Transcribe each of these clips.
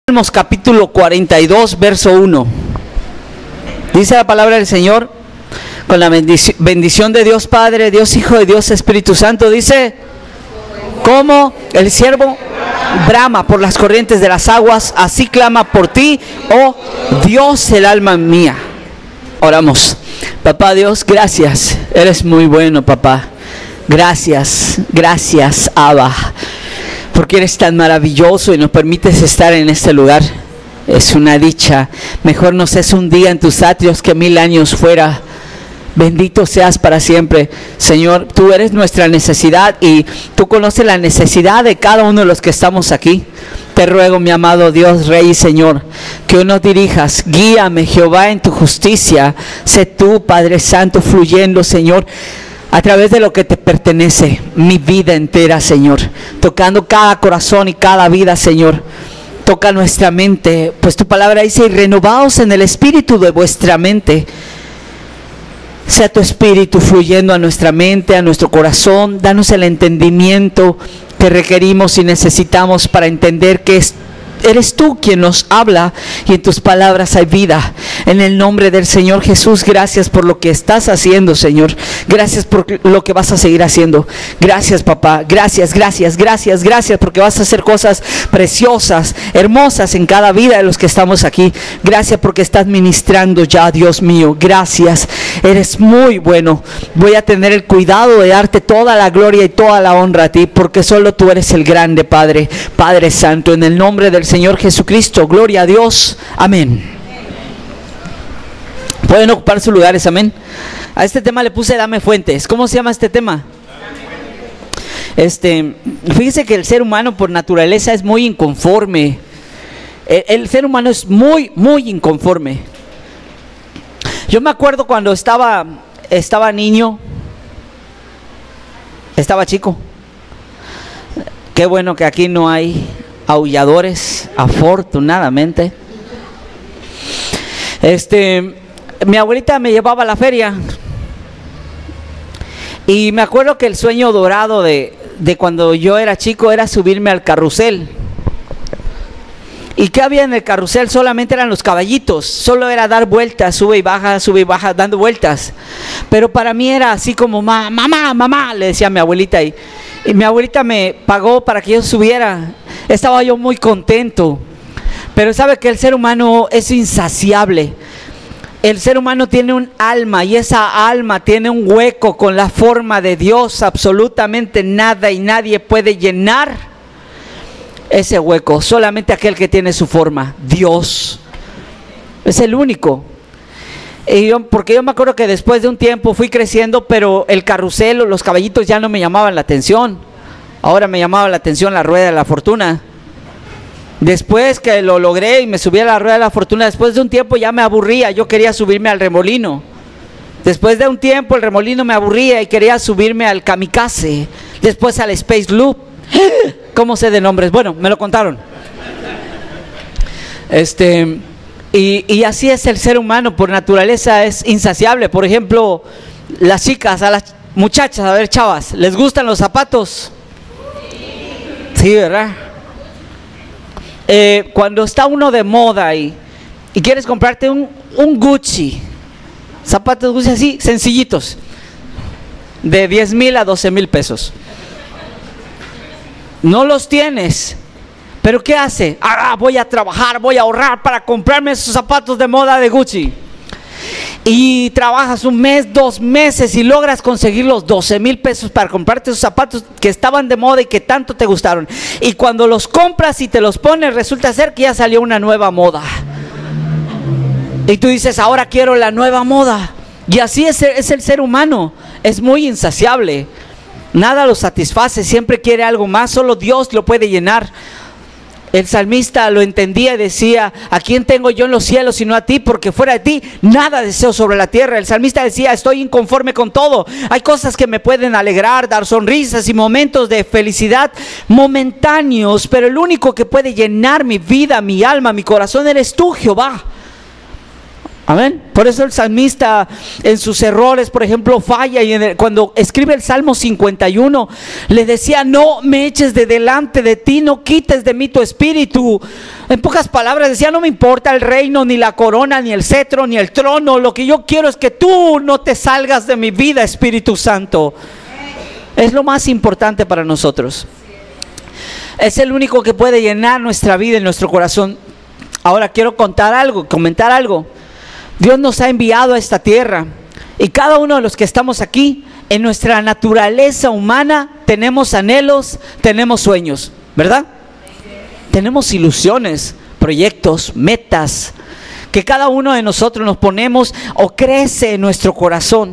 Salmos capítulo 42, verso 1. Dice la palabra del Señor, con la bendición de Dios Padre, Dios Hijo, de Dios Espíritu Santo, dice: como el siervo brama por las corrientes de las aguas, así clama por ti, oh Dios, el alma mía. Oramos. Papá Dios, gracias, eres muy bueno, papá. Gracias, gracias, Abba, porque eres tan maravilloso y nos permites estar en este lugar. Es una dicha. Mejor nos es un día en tus atrios que 1000 años fuera. Bendito seas para siempre. Señor, tú eres nuestra necesidad y tú conoces la necesidad de cada uno de los que estamos aquí. Te ruego, mi amado Dios, Rey y Señor, que hoy nos dirijas. Guíame, Jehová, en tu justicia. Sé tú, Padre Santo, fluyendo, Señor, a través de lo que te pertenece, mi vida entera, Señor, tocando cada corazón y cada vida, Señor. Toca nuestra mente, pues tu palabra dice: y renovaos en el espíritu de vuestra mente. Sea tu espíritu fluyendo a nuestra mente, a nuestro corazón. Danos el entendimiento que requerimos y necesitamos para entender que eres tú quien nos habla y en tus palabras hay vida. En el nombre del Señor Jesús, gracias por lo que estás haciendo, Señor. Gracias por lo que vas a seguir haciendo. Gracias, papá. Gracias, gracias, gracias, gracias, porque vas a hacer cosas preciosas, hermosas en cada vida de los que estamos aquí. Gracias porque estás ministrando ya, Dios mío. Gracias. Eres muy bueno. Voy a tener el cuidado de darte toda la gloria y toda la honra a ti, porque solo tú eres el grande, Padre, Padre Santo. En el nombre del Señor Jesucristo, gloria a Dios, amén. Pueden ocupar sus lugares, amén. A este tema le puse Dame Fuentes. ¿Cómo se llama este tema? Fíjese que el ser humano por naturaleza es muy inconforme. El ser humano es muy inconforme. Yo me acuerdo cuando estaba niño, estaba chico. Qué bueno que aquí no hay aulladores, afortunadamente. Mi abuelita me llevaba a la feria y me acuerdo que el sueño dorado de cuando yo era chico era subirme al carrusel. ¿Y qué había en el carrusel? Solamente eran los caballitos, solo era dar vueltas, sube y baja, dando vueltas. Pero para mí era así como: mamá, le decía a mi abuelita, y mi abuelita me pagó para que yo subiera. Estaba yo muy contento. Pero sabe que el ser humano es insaciable. El ser humano tiene un alma y esa alma tiene un hueco con la forma de Dios. Absolutamente nada y nadie puede llenar ese hueco. Solamente aquel que tiene su forma, Dios. Es el único. Porque yo me acuerdo que después de un tiempo fui creciendo, pero el carrusel o los caballitos ya no me llamaban la atención. Ahora me llamaba la atención la rueda de la fortuna. Después que lo logré y me subí a la rueda de la fortuna, después de un tiempo ya me aburría. Yo quería subirme al remolino. Después de un tiempo el remolino me aburría y quería subirme al kamikaze. Después al Space Loop. ¿Cómo sé de nombres? Bueno, me lo contaron. Y así es el ser humano, por naturaleza es insaciable. Por ejemplo, las chicas, a las muchachas, a ver, chavas, ¿les gustan los zapatos? Sí, ¿verdad? Cuando está uno de moda y quieres comprarte un Gucci, zapatos Gucci así, sencillitos, de 10,000 a 12,000 pesos. No los tienes, pero ¿qué hace? Voy a trabajar, voy a ahorrar para comprarme esos zapatos de moda de Gucci. Y trabajas un mes, 2 meses y logras conseguir los 12,000 pesos para comprarte esos zapatos que estaban de moda y que tanto te gustaron. Y cuando los compras y te los pones, resulta ser que ya salió una nueva moda. Y tú dices: ahora quiero la nueva moda. Y así es el ser humano. Es muy insaciable. Nada lo satisface, siempre quiere algo más. Solo Dios lo puede llenar. El salmista lo entendía y decía: ¿a quién tengo yo en los cielos sino a ti? Porque fuera de ti nada deseo sobre la tierra. El salmista decía: estoy inconforme con todo. Hay cosas que me pueden alegrar, dar sonrisas y momentos de felicidad momentáneos, pero el único que puede llenar mi vida, mi alma, mi corazón eres tú, Jehová. Amén. Por eso el salmista en sus errores, por ejemplo, falla, y cuando escribe el Salmo 51, le decía: no me eches de delante de ti, no quites de mí tu espíritu. En pocas palabras decía: no me importa el reino, ni la corona, ni el cetro, ni el trono. Lo que yo quiero es que tú no te salgas de mi vida, Espíritu Santo. Es lo más importante para nosotros. Es el único que puede llenar nuestra vida y nuestro corazón. Ahora quiero comentar algo. Dios nos ha enviado a esta tierra, y cada uno de los que estamos aquí, en nuestra naturaleza humana, tenemos anhelos, tenemos sueños, ¿verdad? Tenemos ilusiones, proyectos, metas, que cada uno de nosotros nos ponemos o crece en nuestro corazón.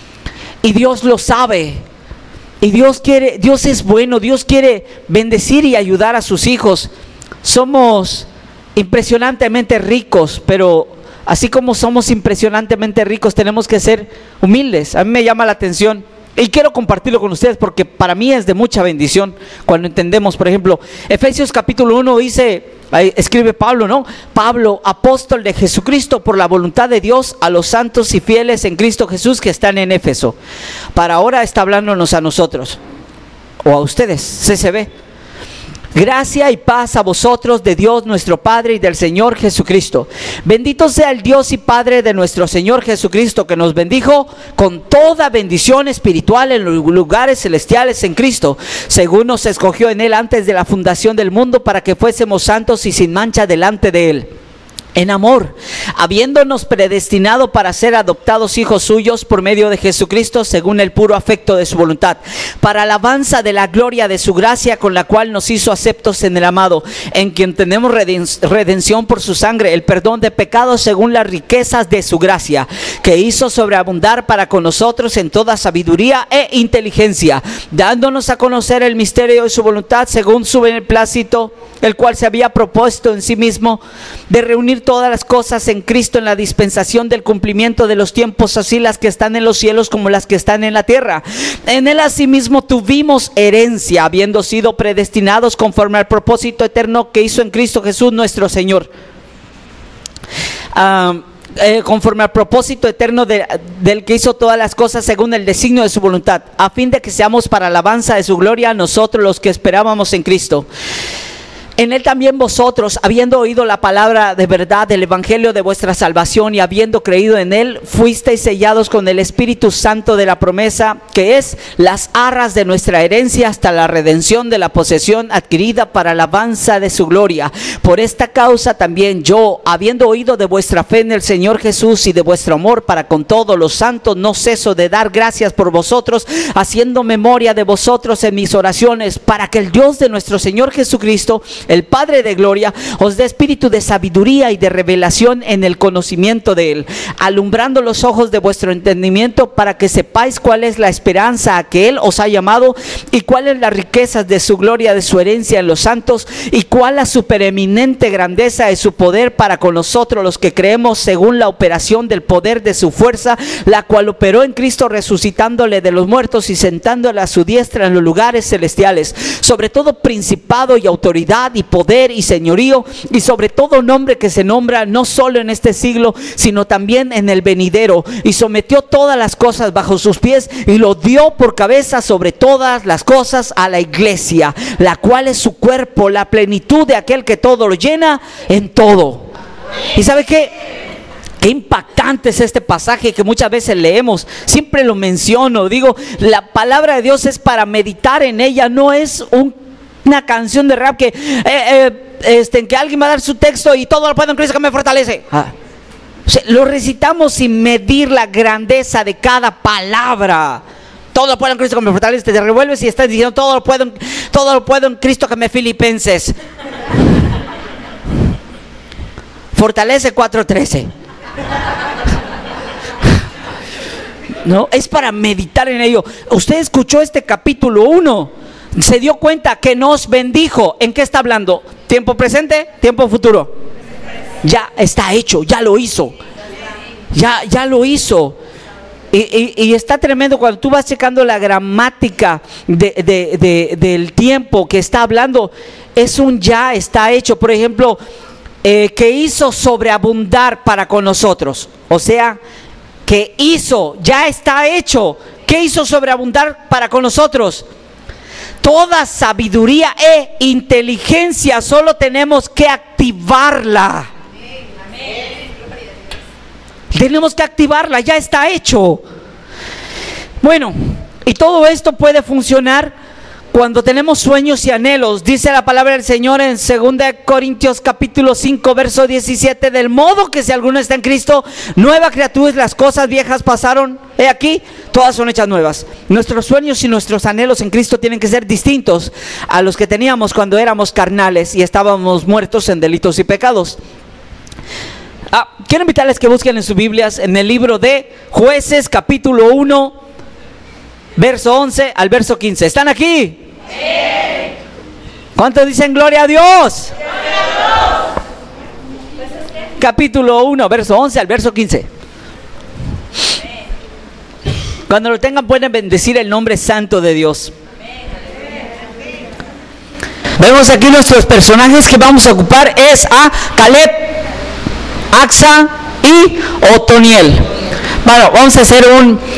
Y Dios lo sabe. Y Dios es bueno, Dios quiere bendecir y ayudar a sus hijos. Somos impresionantemente ricos, pero así como somos impresionantemente ricos, tenemos que ser humildes. A mí me llama la atención y quiero compartirlo con ustedes porque para mí es de mucha bendición cuando entendemos, por ejemplo, Efesios capítulo 1 dice, ahí escribe Pablo, ¿no? Pablo, apóstol de Jesucristo por la voluntad de Dios, a los santos y fieles en Cristo Jesús que están en Éfeso. Para ahora está hablándonos a nosotros o a ustedes, CCB. Gracia y paz a vosotros de Dios nuestro Padre y del Señor Jesucristo. Bendito sea el Dios y Padre de nuestro Señor Jesucristo, que nos bendijo con toda bendición espiritual en los lugares celestiales en Cristo, según nos escogió en Él antes de la fundación del mundo, para que fuésemos santos y sin mancha delante de Él. En amor, habiéndonos predestinado para ser adoptados hijos suyos por medio de Jesucristo, según el puro afecto de su voluntad, para alabanza de la gloria de su gracia, con la cual nos hizo aceptos en el amado, en quien tenemos redención por su sangre, el perdón de pecados según las riquezas de su gracia, que hizo sobreabundar para con nosotros en toda sabiduría e inteligencia, dándonos a conocer el misterio de su voluntad, según su beneplácito, el cual se había propuesto en sí mismo, de reunir todas las cosas en Cristo en la dispensación del cumplimiento de los tiempos, así las que están en los cielos como las que están en la tierra. En Él asimismo tuvimos herencia, habiendo sido predestinados conforme al propósito eterno que hizo en Cristo Jesús nuestro Señor. Conforme al propósito eterno del que hizo todas las cosas según el designio de su voluntad, a fin de que seamos para alabanza de su gloria nosotros los que esperábamos en Cristo. En Él también vosotros, habiendo oído la palabra de verdad del evangelio de vuestra salvación, y habiendo creído en Él, fuisteis sellados con el Espíritu Santo de la promesa, que es las arras de nuestra herencia hasta la redención de la posesión adquirida para alabanza de su gloria. Por esta causa también yo, habiendo oído de vuestra fe en el Señor Jesús y de vuestro amor para con todos los santos, no ceso de dar gracias por vosotros, haciendo memoria de vosotros en mis oraciones, para que el Dios de nuestro Señor Jesucristo, el Padre de gloria, os dé espíritu de sabiduría y de revelación en el conocimiento de Él, alumbrando los ojos de vuestro entendimiento, para que sepáis cuál es la esperanza a que Él os ha llamado, y cuáles las riquezas de su gloria, de su herencia en los santos, y cuál la supereminente grandeza de su poder para con nosotros los que creemos, según la operación del poder de su fuerza, la cual operó en Cristo, resucitándole de los muertos y sentándole a su diestra en los lugares celestiales, sobre todo principado y autoridad y poder y señorío, y sobre todo nombre que se nombra, no solo en este siglo, sino también en el venidero, y sometió todas las cosas bajo sus pies, y lo dio por cabeza sobre todas las cosas a la iglesia, la cual es su cuerpo, la plenitud de aquel que todo lo llena en todo. ¿Y sabe qué? Qué impactante es este pasaje que muchas veces leemos. Siempre lo menciono, digo, la palabra de Dios es para meditar en ella, no es una canción de rap que que alguien va a dar su texto y todo lo puedo en Cristo que me fortalece. O sea, lo recitamos sin medir la grandeza de cada palabra. Todo lo puedo en Cristo que me fortalece. Te revuelves y estás diciendo todo lo puedo en Cristo que me filipenses. Fortalece 4:13. No, es para meditar en ello. Usted escuchó este capítulo 1. Se dio cuenta que nos bendijo. ¿En qué está hablando? ¿Tiempo presente? ¿Tiempo futuro? Ya está hecho, ya lo hizo. Ya lo hizo. Y está tremendo cuando tú vas checando la gramática del tiempo que está hablando. Es un ya está hecho. Por ejemplo, que hizo sobreabundar para con nosotros. O sea, que hizo, ya está hecho. ¿Qué hizo sobreabundar para con nosotros? Toda sabiduría e inteligencia, solo tenemos que activarla. Tenemos que activarla, ya está hecho. Bueno, y todo esto puede funcionar cuando tenemos sueños y anhelos. Dice la palabra del Señor en 2 Corintios capítulo 5 verso 17: del modo que si alguno está en Cristo, nueva criatura es, las cosas viejas pasaron, he aquí, todas son hechas nuevas. Nuestros sueños y nuestros anhelos en Cristo tienen que ser distintos a los que teníamos cuando éramos carnales y estábamos muertos en delitos y pecados. Quiero invitarles que busquen en sus Biblias en el libro de Jueces capítulo 1 verso 11 al verso 15. ¿Están aquí? Sí. ¿Cuántos dicen gloria a Dios? Gloria a Dios. Capítulo 1 verso 11 al verso 15. Cuando lo tengan pueden bendecir el nombre santo de Dios. Vemos aquí nuestros personajes que vamos a ocupar es a Caleb, Acsa y Otoniel. Bueno, vamos a hacer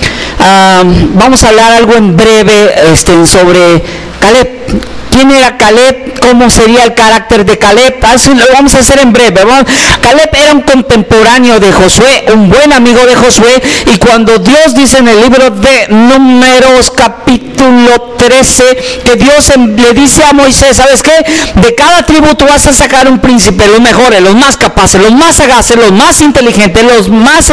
vamos a hablar algo en breve sobre Caleb. ¿Quién era Caleb? ¿Cómo sería el carácter de Caleb? Lo vamos a hacer en breve. Caleb era un contemporáneo de Josué, un buen amigo de Josué. Y cuando Dios dice en el libro de Números capítulo 13 que Dios le dice a Moisés: ¿sabes qué? De cada tribu tú vas a sacar un príncipe, los mejores, los más capaces, los más sagaces, los más inteligentes, los más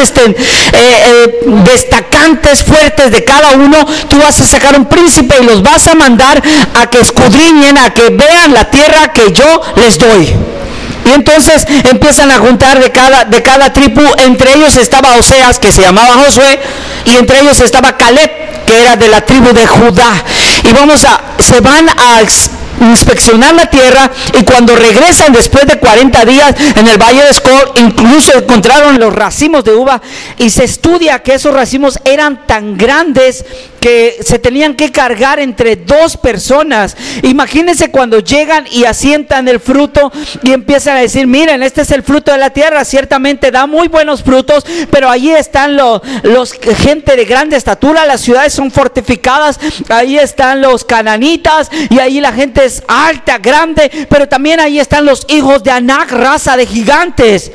destacantes, fuertes de cada uno. Tú vas a sacar un príncipe y los vas a mandar a que escudriñen, a que vean la tierra que yo les doy. Y entonces empiezan a juntar de cada tribu. Entre ellos estaba Oseas, que se llamaba Josué, y entre ellos estaba Caleb, que era de la tribu de Judá. Y se van a inspeccionar la tierra, y cuando regresan después de 40 días en el valle de Escol, incluso encontraron los racimos de uva, y se estudia que esos racimos eran tan grandes que se tenían que cargar entre 2 personas. Imagínense cuando llegan y asientan el fruto y empiezan a decir: miren, este es el fruto de la tierra, ciertamente da muy buenos frutos, pero allí están los gente de grande estatura, las ciudades son fortificadas, ahí están los cananitas, y ahí la gente es alta, grande, pero también ahí están los hijos de Anac, raza de gigantes.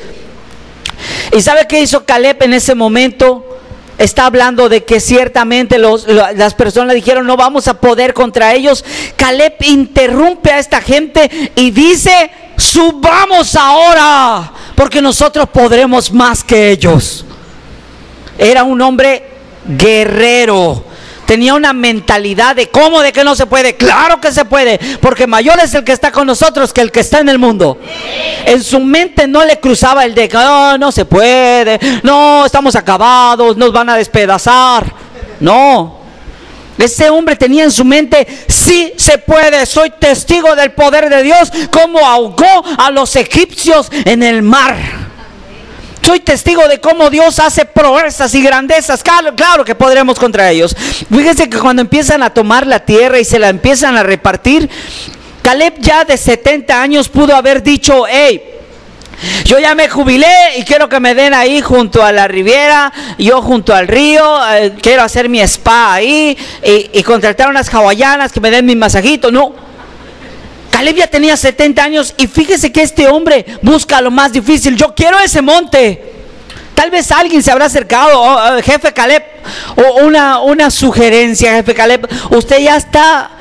¿Y sabe qué hizo Caleb en ese momento? Está hablando de que ciertamente las personas dijeron: no vamos a poder contra ellos. Caleb interrumpe a esta gente y dice: subamos ahora, porque nosotros podremos más que ellos. Era un hombre guerrero. Tenía una mentalidad de ¿cómo? ¿De que no se puede? Claro que se puede, porque mayor es el que está con nosotros que el que está en el mundo. En su mente no le cruzaba el de que no se puede, no, estamos acabados, nos van a despedazar. No, ese hombre tenía en su mente: sí se puede, soy testigo del poder de Dios, como ahogó a los egipcios en el mar. Soy testigo de cómo Dios hace proezas y grandezas. Claro que podremos contra ellos. Fíjense que cuando empiezan a tomar la tierra y se la empiezan a repartir, Caleb, ya de 70 años, pudo haber dicho: hey, yo ya me jubilé y quiero que me den ahí junto a la riviera, yo junto al río, quiero hacer mi spa ahí y contratar unas hawaianas que me den mi masajito. No, Caleb ya tenía 70 años y fíjese que este hombre busca lo más difícil. Yo quiero ese monte. Tal vez alguien se habrá acercado: jefe Caleb, o una sugerencia, jefe Caleb, usted ya está,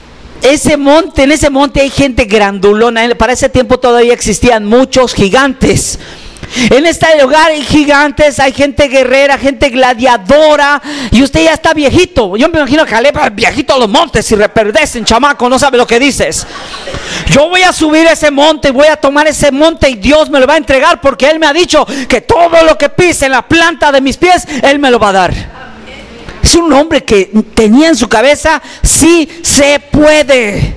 en ese monte hay gente grandulona. Para ese tiempo todavía existían muchos gigantes. En este lugar hay gigantes, hay gente guerrera, gente gladiadora, y usted ya está viejito. Yo me imagino que Caleb, viejito a los montes, y reperdecen, chamaco, no sabe lo que dices. Yo voy a subir ese monte, voy a tomar ese monte y Dios me lo va a entregar, porque Él me ha dicho que todo lo que pise en la planta de mis pies, Él me lo va a dar. Es un hombre que tenía en su cabeza: sí se puede.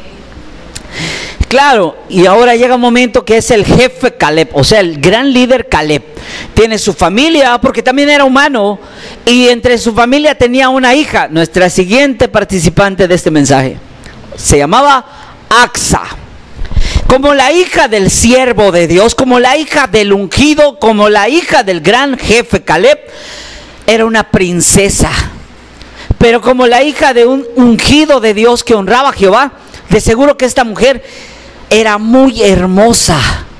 Claro, y ahora llega un momento que es el jefe Caleb, o sea, el gran líder Caleb. Tiene su familia, porque también era humano, y entre su familia tenía una hija. Nuestra siguiente participante de este mensaje se llamaba Acsa. como la hija del siervo de Dios, como la hija del ungido, como la hija del gran jefe Caleb, era una princesa. Pero como la hija de un ungido de Dios que honraba a Jehová, de seguro que esta mujer era muy hermosa.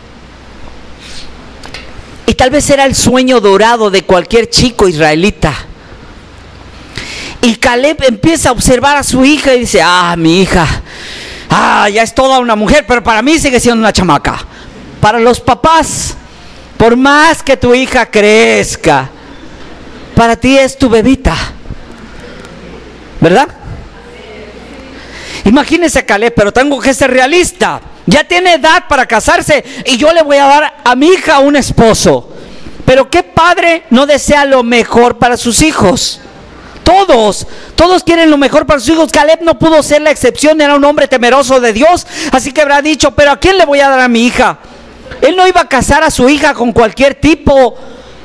Y tal vez era el sueño dorado de cualquier chico israelita. Y Caleb empieza a observar a su hija y dice: mi hija, ya es toda una mujer, pero para mí sigue siendo una chamaca. Para los papás, por más que tu hija crezca, para ti es tu bebita, ¿verdad? Imagínese a Caleb, pero tengo que ser realista. Ya tiene edad para casarse y yo le voy a dar a mi hija un esposo. Pero ¿qué padre no desea lo mejor para sus hijos? Todos quieren lo mejor para sus hijos. Caleb no pudo ser la excepción, era un hombre temeroso de Dios. Así que habrá dicho: ¿pero a quién le voy a dar a mi hija? Él no iba a casar a su hija con cualquier tipo.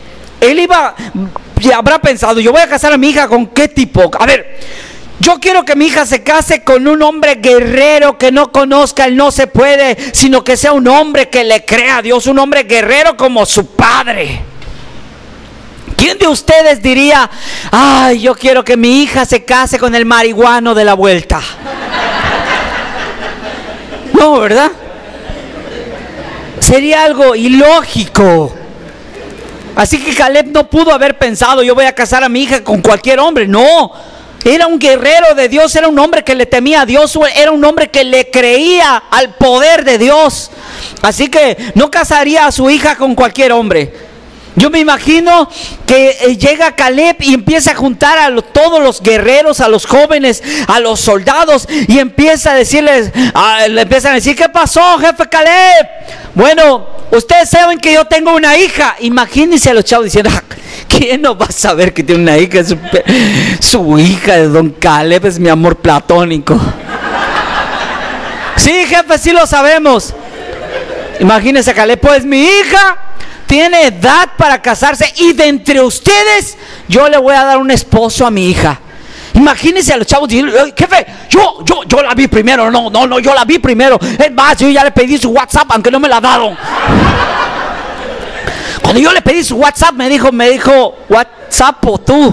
Habrá pensado: yo voy a casar a mi hija con qué tipo. A ver, yo quiero que mi hija se case con un hombre guerrero, que no conozca el no se puede, sino que sea un hombre que le crea a Dios, un hombre guerrero como su padre. ¿Quién de ustedes diría: yo quiero que mi hija se case con el marihuano de la vuelta? No, ¿verdad? Sería algo ilógico. Así que Caleb no pudo haber pensado: yo voy a casar a mi hija con cualquier hombre. No, era un guerrero de Dios, era un hombre que le temía a Dios, era un hombre que le creía al poder de Dios. Así que no casaría a su hija con cualquier hombre. Yo me imagino que llega Caleb y empieza a juntar a todos los guerreros, a los jóvenes, a los soldados, y empieza a decirles, le empiezan a decir: ¿qué pasó, jefe Caleb? Bueno, ustedes saben que yo tengo una hija. Imagínense a los chavos diciendo: ¿quién no va a saber que tiene una hija? Su hija de don Caleb es mi amor platónico. Sí, jefe, sí lo sabemos. Imagínense a Caleb: pues mi hija tiene edad para casarse y de entre ustedes yo le voy a dar un esposo a mi hija. Imagínense a los chavos diciendo: jefe, yo la vi primero. No, yo la vi primero. Es más, yo ya le pedí su WhatsApp, aunque no me la ha dado. Cuando yo le pedí su WhatsApp, me dijo: WhatsApp o tú.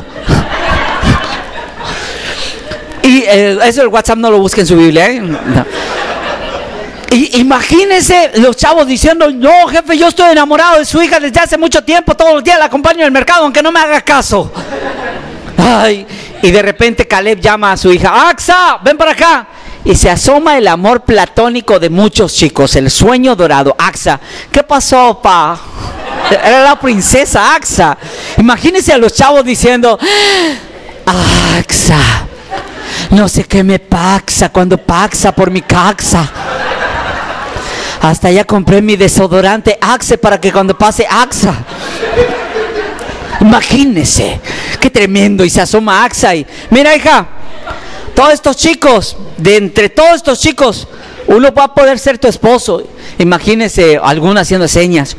Y eso del WhatsApp no lo busque en su Biblia, ¿eh? No. Y imagínense los chavos diciendo: no, jefe, yo estoy enamorado de su hija desde hace mucho tiempo, todos los días la acompaño al mercado aunque no me haga caso. Y de repente Caleb llama a su hija: Axa, ven para acá. Y se asoma el amor platónico de muchos chicos, el sueño dorado. Axa, ¿qué pasó, pa? Era la princesa Axa. Imagínense a los chavos diciendo: Axa, no sé qué me paxa cuando paxa por mi caxa. Hasta ya compré mi desodorante Axe para que cuando pase Axa. Imagínense, qué tremendo. Y se asoma Axa y: mira, hija, todos estos chicos, de entre todos estos chicos, uno va a poder ser tu esposo. Imagínense algunos haciendo señas,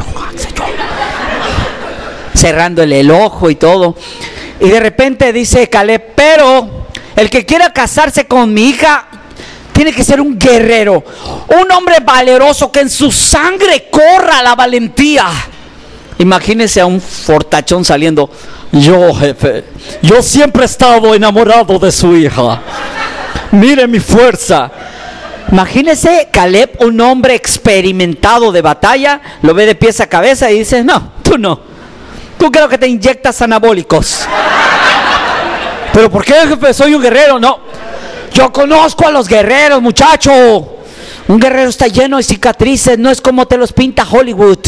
cerrándole el ojo y todo. Y de repente dice Caleb: pero el que quiera casarse con mi hija tiene que ser un guerrero, un hombre valeroso, que en su sangre corra la valentía. Imagínense a un fortachón saliendo: yo, jefe, yo siempre he estado enamorado de su hija. Mire mi fuerza. Imagínense Caleb, un hombre experimentado de batalla, lo ve de pies a cabeza y dice: no, tú creo que te inyectas anabólicos. ¿Pero por qué, jefe? Soy un guerrero. No, yo conozco a los guerreros, muchacho. Un guerrero está lleno de cicatrices, no es como te los pinta Hollywood.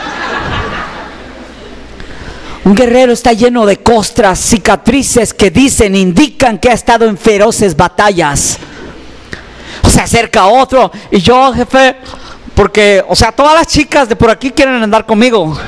Un guerrero está lleno de costras, cicatrices que indican que ha estado en feroces batallas. Se acerca otro: y yo, jefe, porque, todas las chicas de por aquí quieren andar conmigo.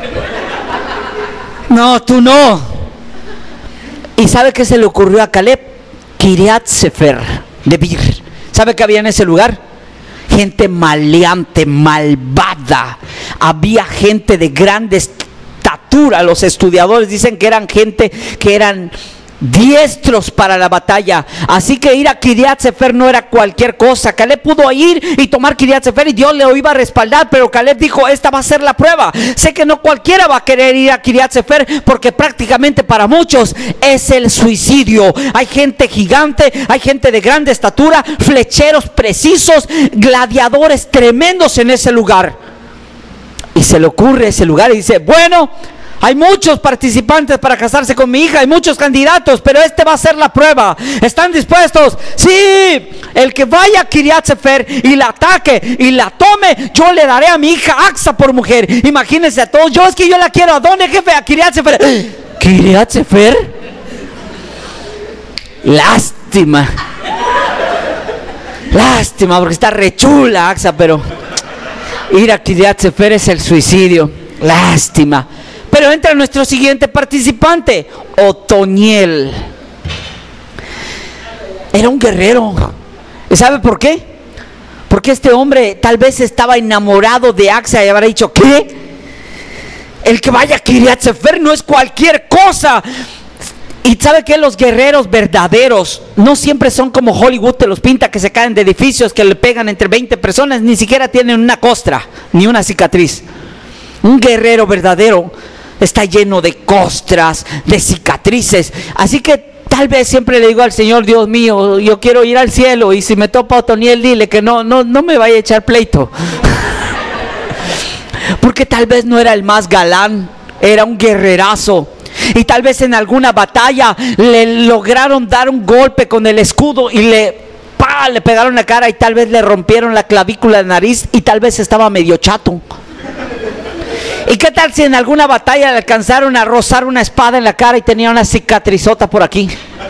No, tú no. ¿Y sabe qué se le ocurrió a Caleb? Kiriat Sefer, de Bir. ¿Sabe qué había en ese lugar? Gente maleante, malvada. Había gente de gran estatura. Los estudiadores dicen que eran gente que eran diestros para la batalla. Así que ir a Kiriat Sefer no era cualquier cosa. Caleb pudo ir y tomar Kiriat Sefer y Dios le iba a respaldar, pero Caleb dijo: esta va a ser la prueba. Sé que no cualquiera va a querer ir a Kiriat Sefer, porque prácticamente para muchos es el suicidio. Hay gente gigante, hay gente de grande estatura, flecheros precisos, gladiadores tremendos en ese lugar. Y se le ocurre ese lugar y dice: bueno, hay muchos participantes para casarse con mi hija, hay muchos candidatos, pero este va a ser la prueba. ¿Están dispuestos? Sí. El que vaya a Kiriat Sefer y la ataque y la tome, yo le daré a mi hija Aksa por mujer. Imagínense a todos: yo es que yo la quiero. ¿A dónde, jefe? A Kiriat Sefer. ¿Kiriat Sefer? Lástima. Lástima, porque está re chula Aksa, pero ir a Kiriat Sefer es el suicidio. Lástima. Pero entra nuestro siguiente participante, Otoniel. Era un guerrero. ¿Y sabe por qué? Porque este hombre tal vez estaba enamorado de Aksa y habrá dicho: ¿qué? El que vaya a Kiriat Sefer no es cualquier cosa. Y sabe que los guerreros verdaderos no siempre son como Hollywood te los pinta, que se caen de edificios, que le pegan entre 20 personas, ni siquiera tienen una costra ni una cicatriz. Un guerrero verdadero está lleno de costras, de cicatrices. Así que tal vez siempre le digo al Señor: Dios mío, yo quiero ir al cielo, y si me topa Otoniel, dile que no me vaya a echar pleito. Porque tal vez no era el más galán, era un guerrerazo. Y tal vez en alguna batalla le lograron dar un golpe con el escudo y le pegaron la cara, y tal vez le rompieron la clavícula de nariz, y tal vez estaba medio chato. ¿Y qué tal si en alguna batalla le alcanzaron a rozar una espada en la cara y tenía una cicatrizota por aquí?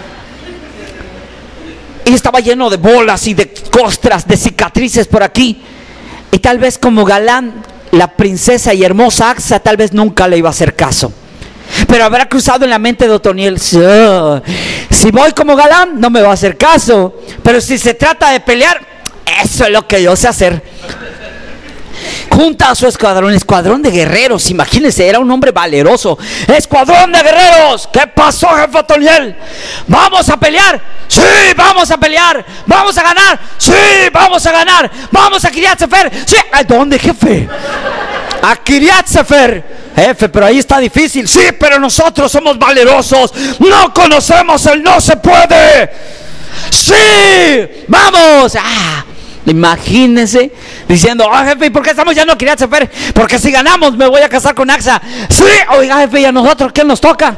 Y estaba lleno de bolas y de costras, de cicatrices por aquí. Y tal vez como galán, la princesa y hermosa Aksa tal vez nunca le iba a hacer caso. Pero habrá cruzado en la mente de Otoniel: si voy como galán, no me va a hacer caso. Pero si se trata de pelear, eso es lo que yo sé hacer. Junta a su escuadrón de guerreros. Imagínense, era un hombre valeroso. ¡Escuadrón de guerreros! ¿Qué pasó, jefe Otoniel? ¿Vamos a pelear? ¡Sí, vamos a pelear! ¿Vamos a ganar? ¡Sí, vamos a ganar! ¿Vamos a Kiriat Sefer? ¡Sí! ¿A dónde, jefe? A Kiriat Sefer. Jefe, pero ahí está difícil. Sí, pero nosotros somos valerosos. No conocemos el no se puede. ¡Sí! ¡Vamos! Imagínense diciendo: jefe, ¿y por qué estamos ya no Kiriat Sefer? Porque si ganamos me voy a casar con Aksa. Sí, oiga, jefe, ¿y a nosotros qué nos toca?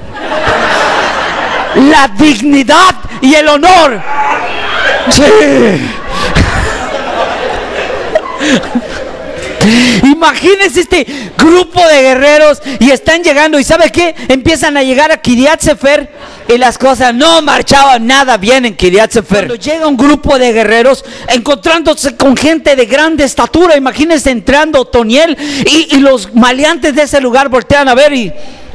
La dignidad y el honor. Sí. Imagínense este grupo de guerreros, y están llegando, y ¿sabe qué? Empiezan a llegar a Kiriat Sefer, y las cosas no marchaban nada bien en Kiriat Sefer. Cuando llega un grupo de guerreros encontrándose con gente de grande estatura, imagínense entrando Otoniel, y los maleantes de ese lugar voltean a ver y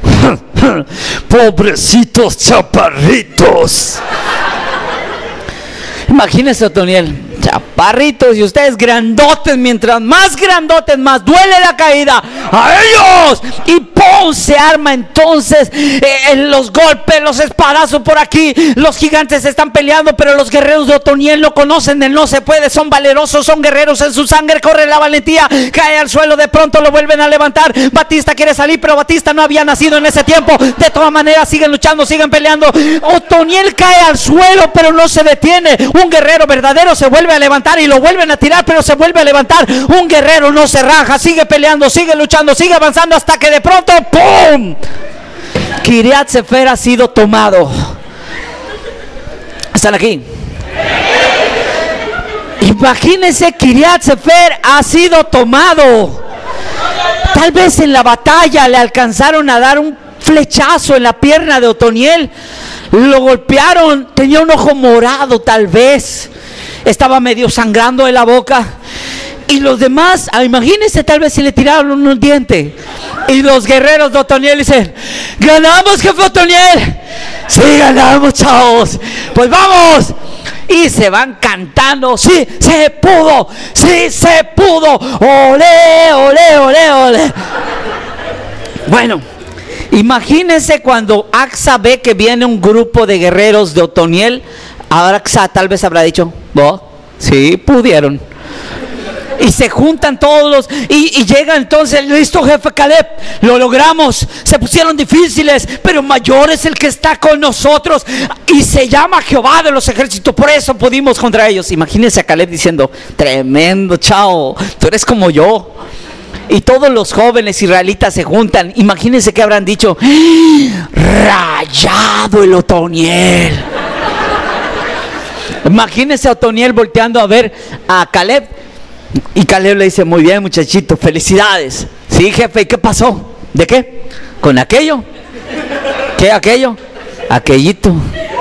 pobrecitos chaparritos. Imagínense Otoniel: chaparritos, y ustedes grandotes. Mientras más grandotes, más duele la caída a ellos. Y ¡pum! Se arma entonces los golpes, los espadazos por aquí. Los gigantes están peleando, pero los guerreros de Otoniel lo conocen, él no se puede. Son valerosos, son guerreros, en su sangre corre la valentía. Cae al suelo, de pronto lo vuelven a levantar. Batista quiere salir, pero Batista no había nacido en ese tiempo. De todas maneras siguen luchando, siguen peleando. Otoniel cae al suelo, pero no se detiene. Un guerrero verdadero se vuelve a levantar y lo vuelven a tirar, pero se vuelve a levantar. Un guerrero no se raja, sigue peleando, sigue luchando, sigue avanzando, hasta que de pronto ¡pum! Kiriat Sefer ha sido tomado. ¿Están aquí? Imagínense, Kiriat Sefer ha sido tomado. Tal vez en la batalla le alcanzaron a dar un flechazo en la pierna de Otoniel. Lo golpearon, tenía un ojo morado, tal vez estaba medio sangrando de la boca. Y los demás, imagínense, tal vez si le tiraron un diente. Y los guerreros de Otoniel dicen: ganamos, jefe Otoniel. Sí, ganamos, chavos. Pues vamos. Y se van cantando: sí, se pudo, sí, se pudo. Olé, olé, olé, olé. Bueno, Imagínense cuando Acsa ve que viene un grupo de guerreros de Otoniel. Ahora Acsa tal vez habrá dicho, ¿no? Sí, pudieron. Y se juntan todos y llega entonces, listo jefe Caleb, lo logramos, se pusieron difíciles, pero mayor es el que está con nosotros y se llama Jehová de los ejércitos, por eso pudimos contra ellos. Imagínense a Caleb diciendo, tremendo chao, tú eres como yo. Y todos los jóvenes israelitas se juntan, imagínense que habrán dicho, rayado el Otoniel. Imagínense a Otoniel volteando a ver a Caleb. Y Caleb le dice, muy bien muchachito, felicidades. Sí jefe, ¿y qué pasó? ¿De qué? ¿Con aquello? ¿Qué aquello? Aquellito.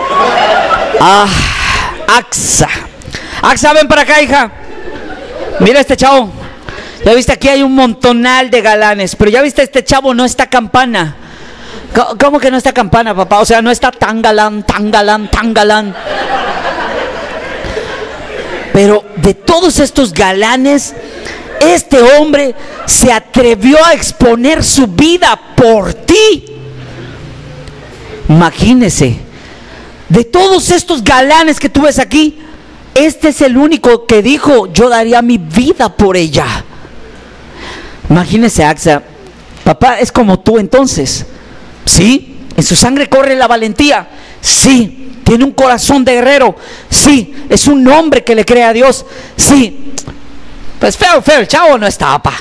Acsa. Acsa, ven para acá, hija. Mira este chavo. Ya viste, aquí hay un montonal de galanes, pero ya viste, este chavo no está campana. ¿Cómo que no está campana, papá? O sea, no está tan galán, tan galán, tan galán. Pero de todos estos galanes, este hombre se atrevió a exponer su vida por ti. Imagínese, de todos estos galanes que tú ves aquí, este es el único que dijo, yo daría mi vida por ella. Imagínese, Acsa, papá es como tú entonces. Sí, en su sangre corre la valentía. Sí. Tiene un corazón de guerrero. Sí, es un hombre que le cree a Dios. Sí, pues feo, el chavo no está, papá.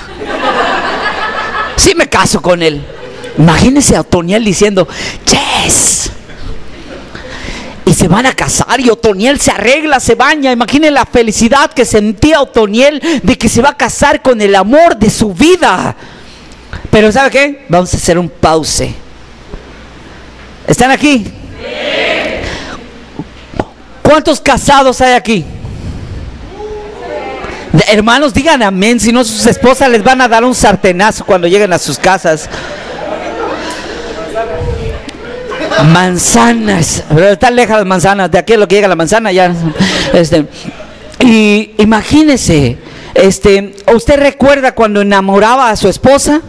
Sí me caso con él. Imagínense a Otoniel diciendo, yes. Y se van a casar y Otoniel se arregla, se baña. Imaginen la felicidad que sentía Otoniel de que se va a casar con el amor de su vida. Pero ¿sabe qué? Vamos a hacer un pause. ¿Están aquí? Sí. ¿Cuántos casados hay aquí? Hermanos, digan amén, si no sus esposas les van a dar un sartenazo cuando lleguen a sus casas. Manzanas, están lejos las manzanas, de aquí a lo que llega la manzana ya. Y imagínese, ¿usted recuerda cuando enamoraba a su esposa?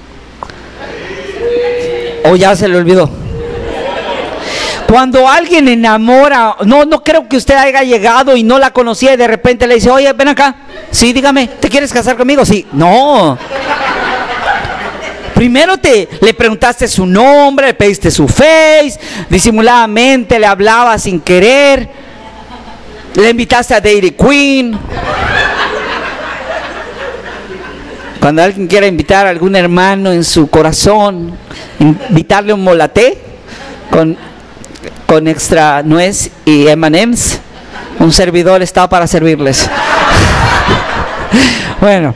¿O ya se le olvidó? Cuando alguien enamora, no creo que usted haya llegado y no la conocía y de repente le dice, oye, ven acá. Sí, dígame, ¿te quieres casar conmigo? Sí. No. Primero le preguntaste su nombre, le pediste su face, disimuladamente le hablabas sin querer, le invitaste a Dairy Queen. Cuando alguien quiera invitar a algún hermano en su corazón, invitarle un molaté con extra nuez y M&M's, un servidor está para servirles. Bueno,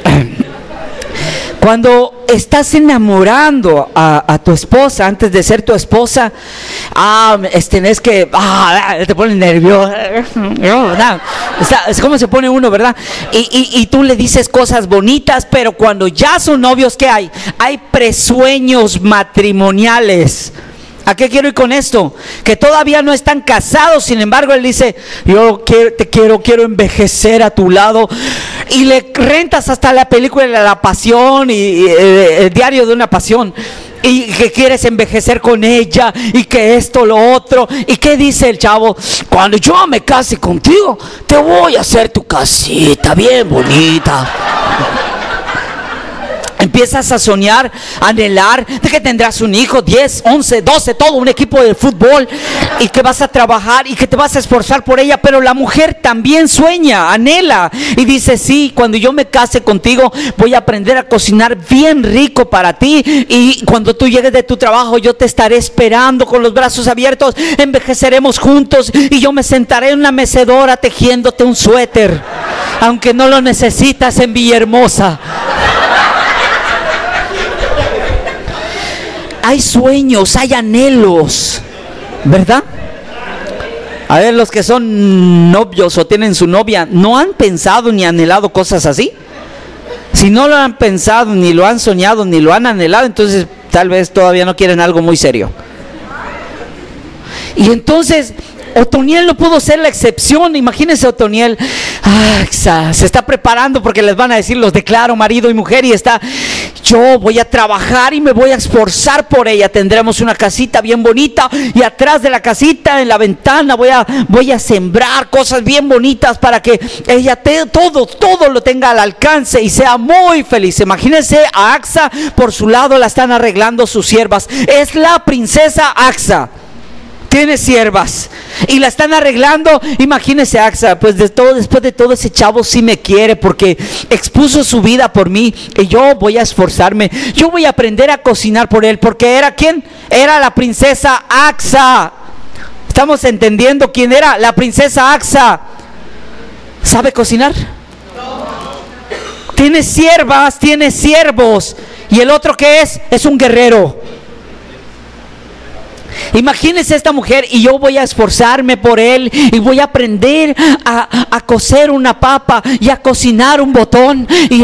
cuando estás enamorando a tu esposa, antes de ser tu esposa, es que te pones nervioso. Es como se pone uno, ¿verdad? Y tú le dices cosas bonitas, pero cuando ya son novios, ¿qué hay? Hay presueños matrimoniales. ¿A qué quiero ir con esto? Que todavía no están casados, sin embargo él dice, yo quiero envejecer a tu lado. Y le rentas hasta la película de La Pasión y el diario de una pasión. Y que quieres envejecer con ella y que esto, lo otro. ¿Y qué dice el chavo? Cuando yo me case contigo, te voy a hacer tu casita bien bonita. Empiezas a soñar, a anhelar de que tendrás un hijo, 10, 11, 12, todo un equipo de fútbol y que vas a trabajar y que te vas a esforzar por ella. Pero la mujer también sueña, anhela y dice, sí, cuando yo me case contigo voy a aprender a cocinar bien rico para ti y cuando tú llegues de tu trabajo yo te estaré esperando con los brazos abiertos, envejeceremos juntos y yo me sentaré en una mecedora tejiéndote un suéter, aunque no lo necesitas en Villahermosa. Hay sueños, hay anhelos, ¿verdad? A ver, los que son novios o tienen su novia, ¿no han pensado ni anhelado cosas así? Si no lo han pensado, ni lo han soñado, ni lo han anhelado, entonces tal vez todavía no quieren algo muy serio. Y entonces Otoniel no pudo ser la excepción. Imagínense Otoniel, se está preparando porque les van a decir, los declaro marido y mujer, y está, yo voy a trabajar y me voy a esforzar por ella. Tendremos una casita bien bonita y atrás de la casita, en la ventana, voy a sembrar cosas bien bonitas para que ella todo lo tenga al alcance y sea muy feliz. Imagínense a Axa, por su lado la están arreglando sus siervas. Es la princesa Axa. Tiene siervas y la están arreglando. Imagínese Axa, pues después de todo ese chavo sí me quiere porque expuso su vida por mí y yo voy a esforzarme. Yo voy a aprender a cocinar por él, porque ¿era quién? Era la princesa Axa. ¿Estamos entendiendo quién era? La princesa Axa. ¿Sabe cocinar? Tiene siervas, tiene siervos. ¿Y el otro qué es? Es un guerrero. Imagínense esta mujer, y yo voy a esforzarme por él y voy a aprender a cocer una papa y a cocinar un botón y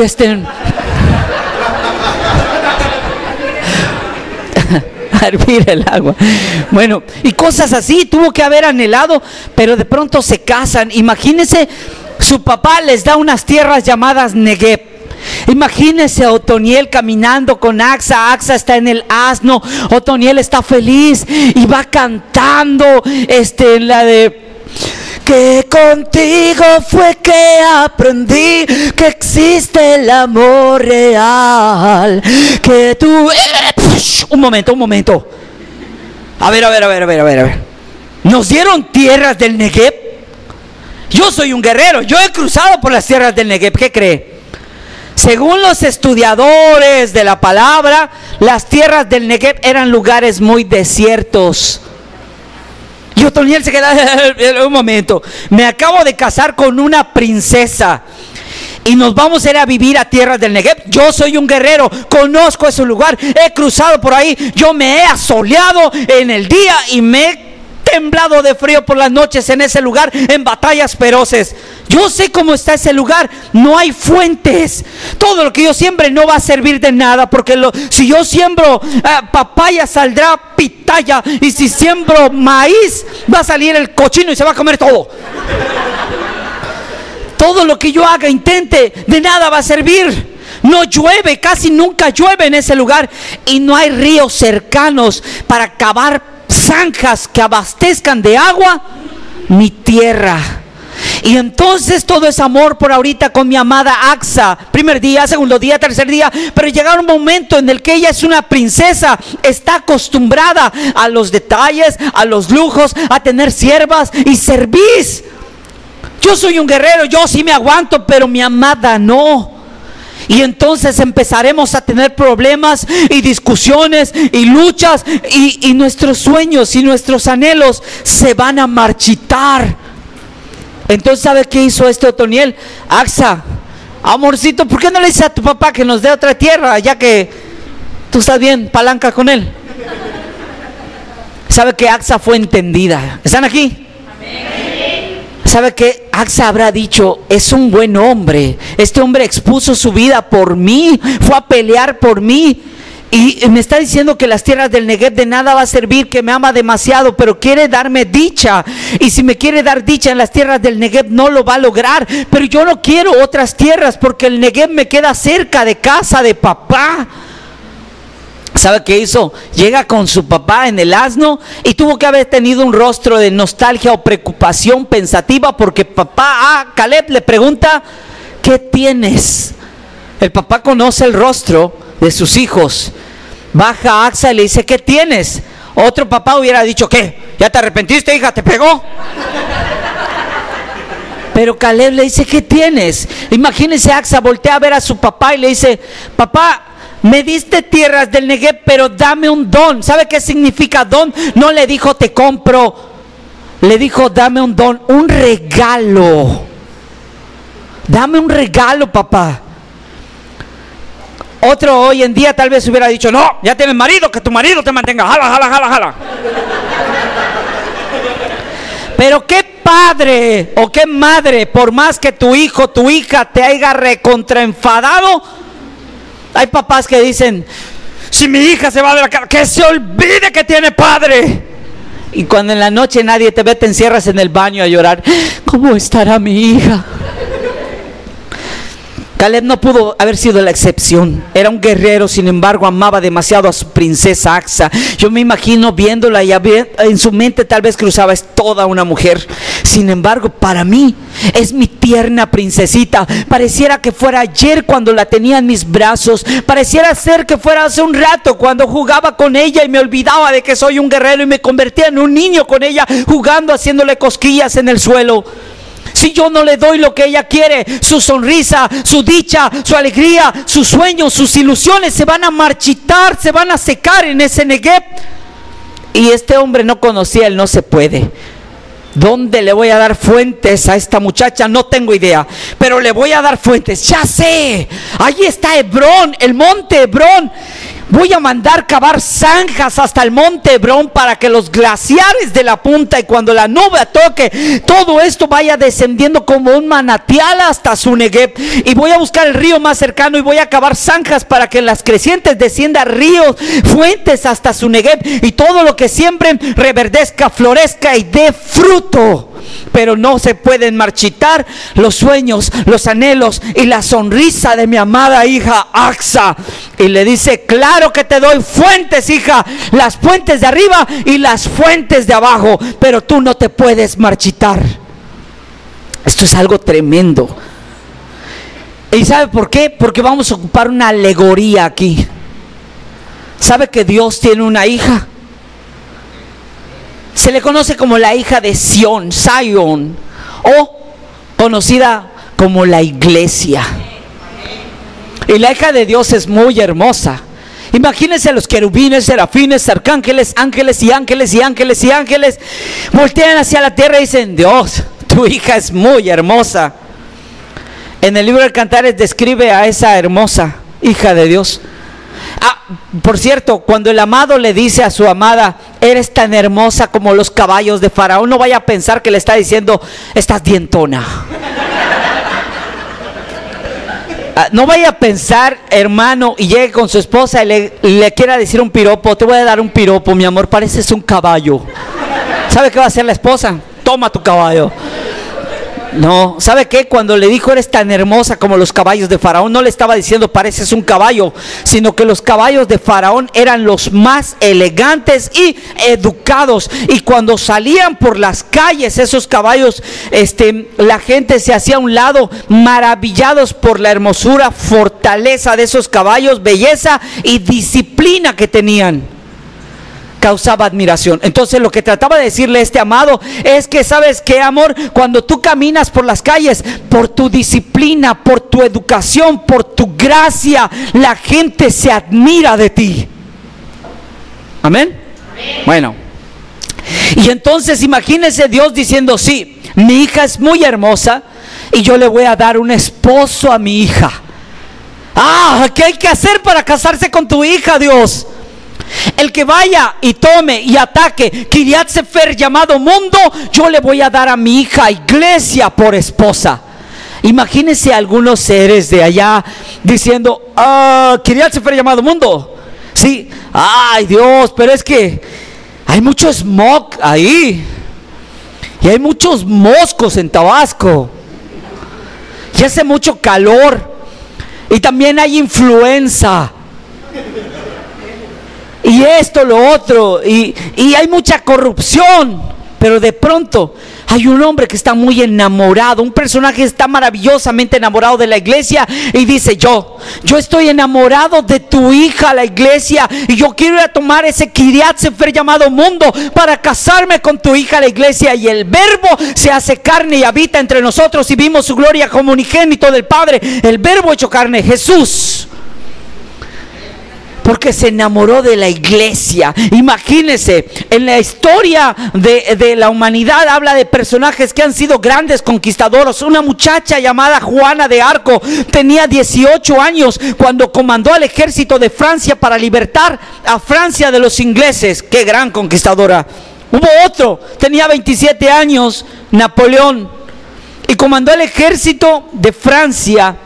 a hervir el agua. Bueno, y cosas así tuvo que haber anhelado, pero de pronto se casan. Imagínense, su papá les da unas tierras llamadas Negev. Imagínense a Otoniel caminando con Axa. Axa está en el asno, Otoniel está feliz y va cantando la de: que contigo fue que aprendí que existe el amor real, que tú... Un momento. A ver. Nos dieron tierras del Negev. Yo soy un guerrero, yo he cruzado por las tierras del Negev. ¿Qué cree? Según los estudiadores de la palabra, las tierras del Negev eran lugares muy desiertos. Y Otoniel se queda: un momento, me acabo de casar con una princesa y nos vamos a ir a vivir a tierras del Negev. Yo soy un guerrero, conozco ese lugar, he cruzado por ahí, yo me he asoleado en el día y me he temblado de frío por las noches en ese lugar, en batallas feroces. Yo sé cómo está ese lugar, no hay fuentes. Todo lo que yo siembre no va a servir de nada, porque si yo siembro papaya saldrá pitaya, y si siembro maíz va a salir el cochino y se va a comer todo. Todo lo que yo haga, intente, de nada va a servir. No llueve, casi nunca llueve en ese lugar, y no hay ríos cercanos para cavar zanjas que abastezcan de agua mi tierra. Y entonces todo es amor por ahorita con mi amada Axa. Primer día, segundo día, tercer día. Pero llega un momento en el que ella es una princesa, está acostumbrada a los detalles, a los lujos, a tener siervas y serviz. Yo soy un guerrero, yo sí me aguanto, pero mi amada no. Y entonces empezaremos a tener problemas y discusiones y luchas, y nuestros sueños y nuestros anhelos se van a marchitar. Entonces, ¿sabe qué hizo Otoniel? Axa, amorcito, ¿por qué no le dices a tu papá que nos dé otra tierra, ya que tú estás bien palanca con él? ¿Sabe que Axa fue entendida? ¿Están aquí? Amén. ¿Sabe qué? Axa habrá dicho: es un buen hombre, este hombre expuso su vida por mí, fue a pelear por mí, y me está diciendo que las tierras del Negev de nada va a servir, que me ama demasiado, pero quiere darme dicha. Y si me quiere dar dicha en las tierras del Negev, no lo va a lograr. Pero yo no quiero otras tierras, porque el Negev me queda cerca de casa de papá. ¿Sabe qué hizo? Llega con su papá en el asno, y tuvo que haber tenido un rostro de nostalgia o preocupación pensativa, porque papá a Caleb le pregunta: ¿qué tienes? El papá conoce el rostro de sus hijos. Baja a Axa y le dice: ¿qué tienes? Otro papá hubiera dicho: ¿qué? ¿Ya te arrepentiste, hija? ¿Te pegó? Pero Caleb le dice: ¿qué tienes? Imagínense, Axa voltea a ver a su papá y le dice: papá, me diste tierras del Negev, pero dame un don. ¿Sabe qué significa don? No le dijo: te compro. Le dijo: dame un don, un regalo. Dame un regalo, papá. Otro hoy en día tal vez hubiera dicho: no, ya tienes marido, que tu marido te mantenga. Jala. Pero qué padre o qué madre, por más que tu hijo, tu hija te haya recontraenfadado, hay papás que dicen: si mi hija se va de la casa, que se olvide que tiene padre. Y cuando en la noche nadie te ve, te encierras en el baño a llorar: ¿cómo estará mi hija? Caleb no pudo haber sido la excepción. Era un guerrero, sin embargo amaba demasiado a su princesa Acsa. Yo me imagino viéndola y en su mente tal vez cruzaba: es toda una mujer. Sin embargo, para mí es mi tierna princesita. Pareciera que fuera ayer cuando la tenía en mis brazos. Pareciera ser que fuera hace un rato cuando jugaba con ella y me olvidaba de que soy un guerrero y me convertía en un niño con ella, jugando, haciéndole cosquillas en el suelo. Si yo no le doy lo que ella quiere, su sonrisa, su dicha, su alegría, sus sueños, sus ilusiones se van a marchitar, se van a secar en ese Negev. Y este hombre no conocía el no se puede. ¿Dónde le voy a dar fuentes a esta muchacha? No tengo idea, pero le voy a dar fuentes. Ya sé, ahí está Hebrón, el monte Hebrón. Voy a mandar cavar zanjas hasta el monte Hebrón para que los glaciares de la punta, y cuando la nube toque, todo esto vaya descendiendo como un manantial hasta su Negev. Y voy a buscar el río más cercano y voy a cavar zanjas para que en las crecientes descienda ríos, fuentes hasta su Negev, y todo lo que siembren reverdezca, florezca y dé fruto. Pero no se pueden marchitar los sueños, los anhelos y la sonrisa de mi amada hija Acsa. Y le dice: claro que te doy fuentes, hija, las fuentes de arriba y las fuentes de abajo, pero tú no te puedes marchitar. Esto es algo tremendo. ¿Y sabe por qué? Porque vamos a ocupar una alegoría aquí. ¿Sabe que Dios tiene una hija? Se le conoce como la hija de Sión, Zion, o conocida como la iglesia. Y la hija de Dios es muy hermosa. Imagínense los querubines, serafines, arcángeles, ángeles y ángeles y ángeles y ángeles. Voltean hacia la tierra y dicen: Dios, tu hija es muy hermosa. En el libro de Cantares describe a esa hermosa hija de Dios. Por cierto, cuando el amado le dice a su amada: eres tan hermosa como los caballos de Faraón, no vaya a pensar que le está diciendo: estás dientona. No vaya a pensar, hermano, y llegue con su esposa y le quiera decir un piropo: te voy a dar un piropo, mi amor, pareces un caballo. ¿Sabe qué va a hacer la esposa? Toma tu caballo. No, ¿sabe qué? Cuando le dijo: eres tan hermosa como los caballos de Faraón, no le estaba diciendo pareces un caballo, sino que los caballos de Faraón eran los más elegantes y educados. Y cuando salían por las calles esos caballos, la gente se hacía a un lado, maravillados por la hermosura, fortaleza de esos caballos, belleza y disciplina que tenían. Causaba admiración. Entonces lo que trataba de decirle este amado es que, ¿sabes qué, amor? Cuando tú caminas por las calles, por tu disciplina, por tu educación, por tu gracia, la gente se admira de ti. ¿Amén? Amén. Bueno, y entonces imagínense Dios diciendo: sí, mi hija es muy hermosa y yo le voy a dar un esposo a mi hija. ¿Qué hay que hacer para casarse con tu hija, Dios? El que vaya y tome y ataque Kiriat Sefer llamado mundo, yo le voy a dar a mi hija iglesia por esposa. Imagínense algunos seres de allá diciendo: Kiriat Sefer llamado mundo. Sí, ay Dios, pero es que hay mucho smog ahí y hay muchos moscos en Tabasco y hace mucho calor y también hay influenza y esto, lo otro, y hay mucha corrupción. Pero de pronto hay un hombre que está muy enamorado, un personaje que está maravillosamente enamorado de la iglesia y dice: yo estoy enamorado de tu hija, la iglesia, y yo quiero ir a tomar ese Kiriat Sefer llamado mundo para casarme con tu hija, la iglesia. Y el verbo se hace carne y habita entre nosotros, y vimos su gloria como unigénito del Padre, el verbo hecho carne, Jesús. Porque se enamoró de la iglesia. Imagínense, en la historia de la humanidad habla de personajes que han sido grandes conquistadores. Una muchacha llamada Juana de Arco tenía 18 años cuando comandó al ejército de Francia para libertar a Francia de los ingleses. ¡Qué gran conquistadora! Hubo otro, tenía 27 años, Napoleón, y comandó el ejército de Francia.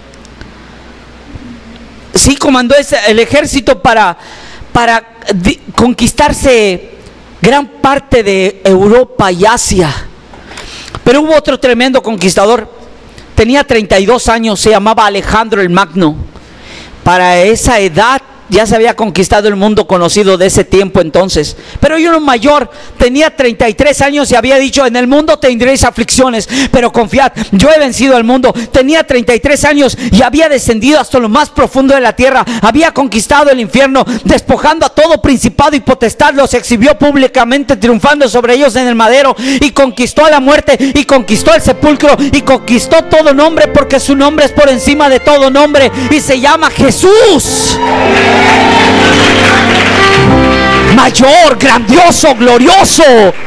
Sí, comandó el ejército para conquistarse gran parte de Europa y Asia. Pero hubo otro tremendo conquistador. tenía 32 años, se llamaba Alejandro el Magno. Para esa edad ya se había conquistado el mundo conocido de ese tiempo entonces. Pero hay uno mayor, tenía 33 años y había dicho: en el mundo tendréis aflicciones, pero confiad, yo he vencido al mundo. Tenía 33 años y había descendido hasta lo más profundo de la tierra. Había conquistado el infierno, despojando a todo principado y potestad. Los exhibió públicamente, triunfando sobre ellos en el madero. Y conquistó a la muerte, y conquistó el sepulcro, y conquistó todo nombre, porque su nombre es por encima de todo nombre, y se llama Jesús. Mayor, grandioso, glorioso.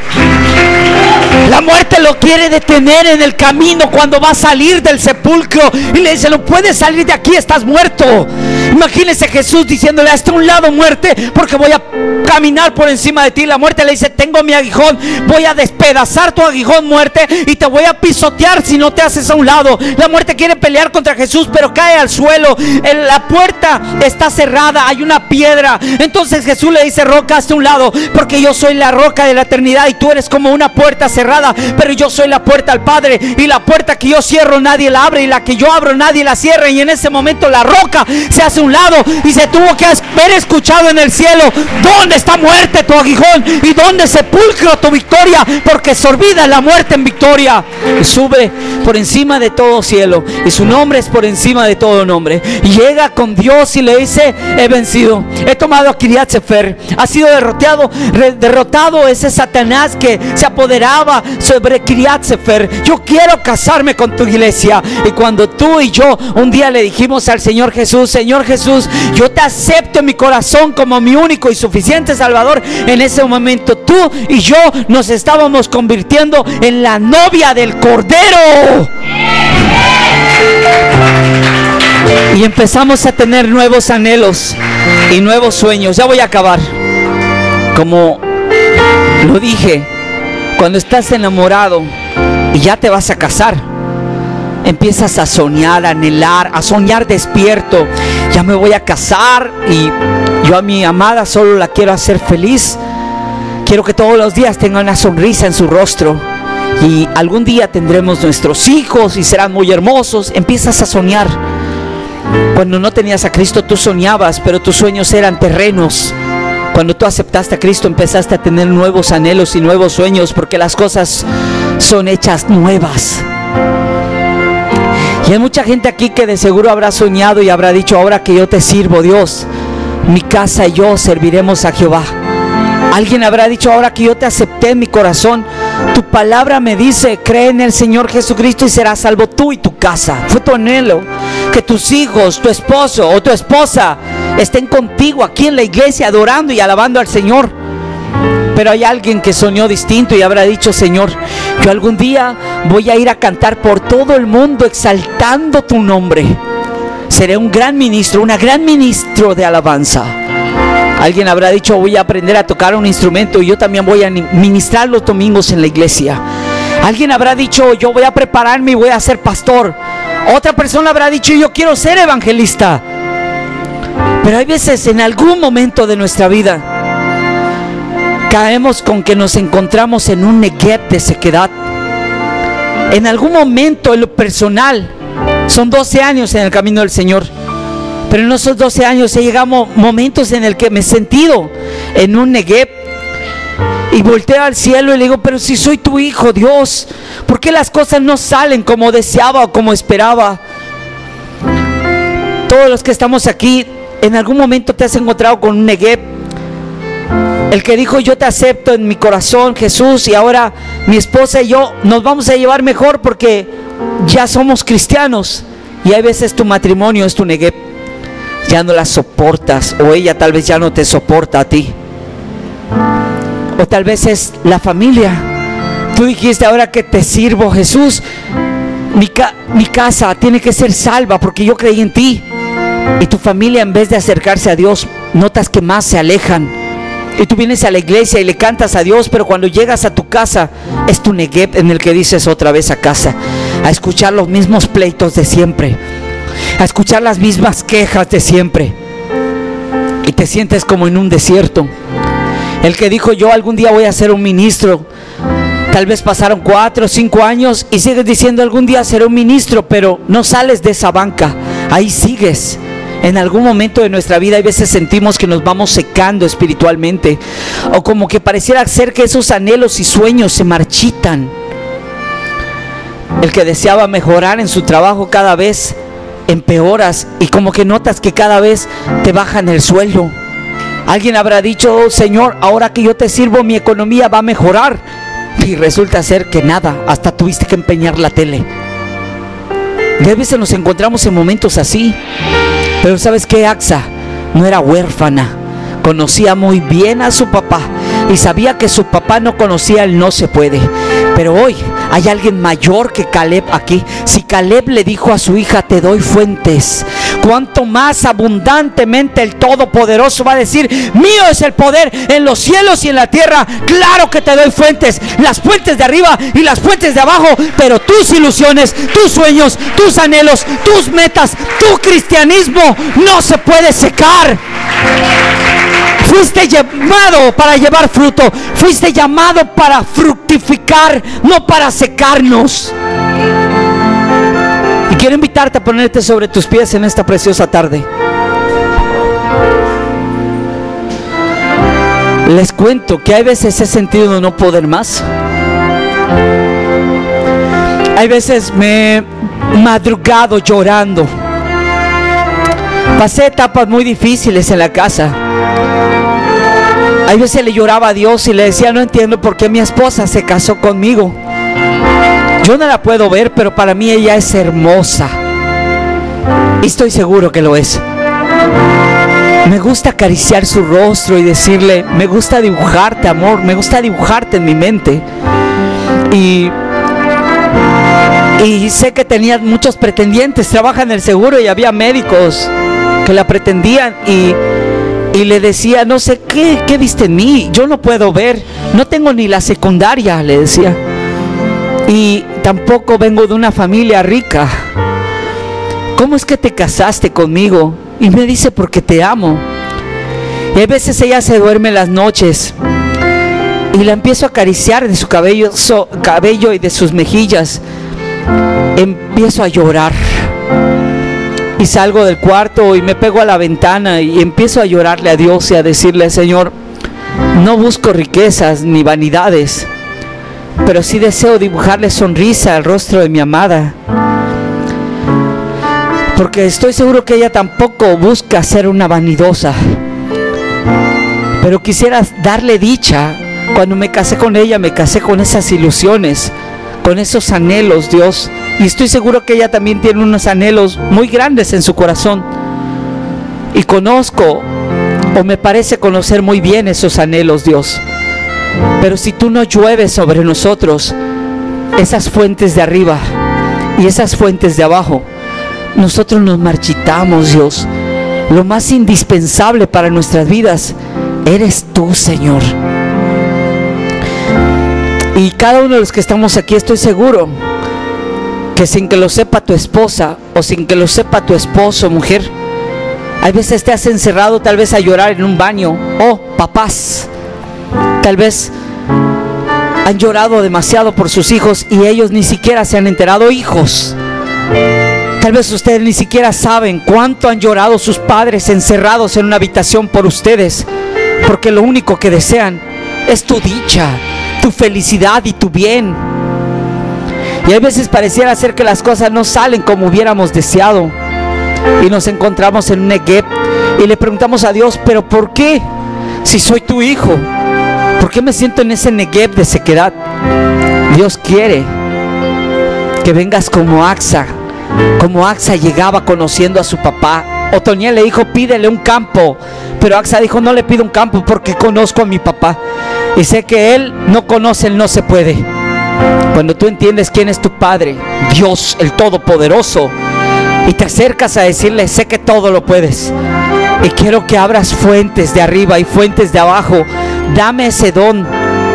La muerte lo quiere detener en el camino cuando va a salir del sepulcro y le dice: no puedes salir de aquí, estás muerto. Imagínese Jesús diciéndole: hasta un lado, muerte, porque voy a caminar por encima de ti. La muerte le dice: tengo mi aguijón, voy a despedazar tu aguijón, muerte, y te voy a pisotear si no te haces a un lado. La muerte quiere pelear contra Jesús, pero cae al suelo. La puerta está cerrada, hay una piedra. Entonces Jesús le dice: roca, hazte a un lado, porque yo soy la roca de la eternidad y tú eres como una puerta cerrada, pero yo soy la puerta al Padre, y la puerta que yo cierro nadie la abre, y la que yo abro nadie la cierra. Y en ese momento la roca se hace a un lado y se tuvo que haber escuchado en el cielo: ¿dónde está, muerte, tu aguijón? ¿Y dónde, sepulcro, tu victoria? Porque sorbida la muerte en victoria. Y sube por encima de todo cielo, y su nombre es por encima de todo nombre. Y llega con Dios y le dice: he vencido, he tomado a Kiriat Sefer. Ha sido derrotado ese Satanás que se apoderaba sobre Kiriat Sefer. Yo quiero casarme con tu iglesia. Y cuando tú y yo un día le dijimos al Señor Jesús: Señor Jesús, yo te acepto en mi corazón como mi único y suficiente Salvador, en ese momento tú y yo nos estábamos convirtiendo en la novia del Cordero. Y empezamos a tener nuevos anhelos y nuevos sueños. Ya voy a acabar. Como lo dije, cuando estás enamorado y ya te vas a casar, empiezas a soñar, a anhelar, a soñar despierto. Ya me voy a casar y yo a mi amada solo la quiero hacer feliz. Quiero que todos los días tenga una sonrisa en su rostro. Y algún día tendremos nuestros hijos y serán muy hermosos. Empiezas a soñar. Cuando no tenías a Cristo tú soñabas, pero tus sueños eran terrenos. Cuando tú aceptaste a Cristo empezaste a tener nuevos anhelos y nuevos sueños, porque las cosas son hechas nuevas. Y hay mucha gente aquí que de seguro habrá soñado y habrá dicho: ahora que yo te sirvo, Dios, mi casa y yo serviremos a Jehová. Alguien habrá dicho: ahora que yo te acepté en mi corazón, tu palabra me dice: cree en el Señor Jesucristo y serás salvo tú y tu casa. Fue tu anhelo que tus hijos, tu esposo o tu esposa estén contigo aquí en la iglesia adorando y alabando al Señor. Pero hay alguien que soñó distinto y habrá dicho: Señor, yo algún día voy a ir a cantar por todo el mundo exaltando tu nombre. Seré un gran ministro, una gran ministro de alabanza. Alguien habrá dicho: voy a aprender a tocar un instrumento y yo también voy a ministrar los domingos en la iglesia. Alguien habrá dicho: yo voy a prepararme y voy a ser pastor. Otra persona habrá dicho: yo quiero ser evangelista. Pero hay veces, en algún momento de nuestra vida, caemos con que nos encontramos en un negueb de sequedad. En algún momento, en lo personal, son 12 años en el camino del Señor, pero en esos 12 años he llegado momentos en el que me he sentido en un negueb. Y volteo al cielo y le digo: pero si soy tu hijo, Dios, ¿por qué las cosas no salen como deseaba o como esperaba? Todos los que estamos aquí, en algún momento te has encontrado con un negueb. El que dijo: yo te acepto en mi corazón, Jesús, y ahora mi esposa y yo nos vamos a llevar mejor porque ya somos cristianos. Y hay veces tu matrimonio es tu negueb. Ya no la soportas, o ella tal vez ya no te soporta a ti. O tal vez es la familia. Tú dijiste: ahora que te sirvo, Jesús, mi casa tiene que ser salva porque yo creí en ti. Y tu familia, en vez de acercarse a Dios, notas que más se alejan. Y tú vienes a la iglesia y le cantas a Dios, pero cuando llegas a tu casa es tu negueb en el que dices otra vez a casa, a escuchar los mismos pleitos de siempre, a escuchar las mismas quejas de siempre, y te sientes como en un desierto. El que dijo: yo algún día voy a ser un ministro, Tal vez pasaron 4 o 5 años y sigues diciendo algún día seré un ministro, pero no sales de esa banca. Ahí sigues. En algún momento de nuestra vida a veces sentimos que nos vamos secando espiritualmente, o como que pareciera ser que esos anhelos y sueños se marchitan. El que deseaba mejorar en su trabajo cada vez empeoras, y como que notas que cada vez te bajan el sueldo. Alguien habrá dicho: oh, Señor, ahora que yo te sirvo mi economía va a mejorar, y resulta ser que nada, hasta tuviste que empeñar la tele. Y a veces nos encontramos en momentos así. Pero ¿sabes qué? Axa no era huérfana, conocía muy bien a su papá y sabía que su papá no conocía el no se puede. Pero hoy hay alguien mayor que Caleb aquí. Si Caleb le dijo a su hija: te doy fuentes, cuánto más abundantemente el Todopoderoso va a decir: mío es el poder en los cielos y en la tierra. Claro que te doy fuentes, las fuentes de arriba y las fuentes de abajo, pero tus ilusiones, tus sueños, tus anhelos, tus metas, tu cristianismo no se puede secar. Fuiste llamado para llevar fruto, fuiste llamado para fructificar, no para secarnos. Y quiero invitarte a ponerte sobre tus pies en esta preciosa tarde. Les cuento que hay veces he sentido no poder más. Hay veces me he madrugado llorando. Pasé etapas muy difíciles en la casa. Hay veces le lloraba a Dios y le decía: no entiendo por qué mi esposa se casó conmigo. Yo no la puedo ver, pero para mí ella es hermosa. Y estoy seguro que lo es. Me gusta acariciar su rostro y decirle: me gusta dibujarte, amor, me gusta dibujarte en mi mente. Y sé que tenía muchos pretendientes. Trabaja en el seguro y había médicos que la pretendían, y le decía: no sé qué viste en mí, yo no puedo ver, no tengo ni la secundaria, le decía, y tampoco vengo de una familia rica. ¿Cómo es que te casaste conmigo? Y me dice: porque te amo. Y a veces ella se duerme en las noches y la empiezo a acariciar de su cabello y de sus mejillas. Empiezo a llorar y salgo del cuarto y me pego a la ventana y empiezo a llorarle a Dios y a decirle: Señor, no busco riquezas ni vanidades, pero sí deseo dibujarle sonrisa al rostro de mi amada, porque estoy seguro que ella tampoco busca ser una vanidosa, pero quisiera darle dicha. Cuando me casé con ella, me casé con esas ilusiones, con esos anhelos, Dios. Y estoy seguro que ella también tiene unos anhelos muy grandes en su corazón. Y conozco, o me parece conocer muy bien esos anhelos, Dios. Pero si tú no llueves sobre nosotros esas fuentes de arriba y esas fuentes de abajo, nosotros nos marchitamos, Dios. Lo más indispensable para nuestras vidas eres tú, Señor. Y cada uno de los que estamos aquí, estoy seguro que sin que lo sepa tu esposa o sin que lo sepa tu esposo, mujer, hay veces te has encerrado tal vez a llorar en un baño. Oh, papás, tal vez han llorado demasiado por sus hijos y ellos ni siquiera se han enterado. Hijos, tal vez ustedes ni siquiera saben cuánto han llorado sus padres encerrados en una habitación por ustedes, porque lo único que desean es tu dicha, tu felicidad y tu bien. Y a veces pareciera ser que las cosas no salen como hubiéramos deseado, y nos encontramos en un Negev y le preguntamos a Dios: ¿pero por qué? Si soy tu hijo, ¿por qué me siento en ese Negev de sequedad? Dios quiere que vengas como Axa llegaba conociendo a su papá. Otoniel le dijo: pídele un campo, pero Axa dijo: no le pido un campo porque conozco a mi papá y sé que él no conoce el no se puede. Cuando tú entiendes quién es tu Padre, Dios el Todopoderoso, y te acercas a decirle: sé que todo lo puedes y quiero que abras fuentes de arriba y fuentes de abajo. Dame ese don,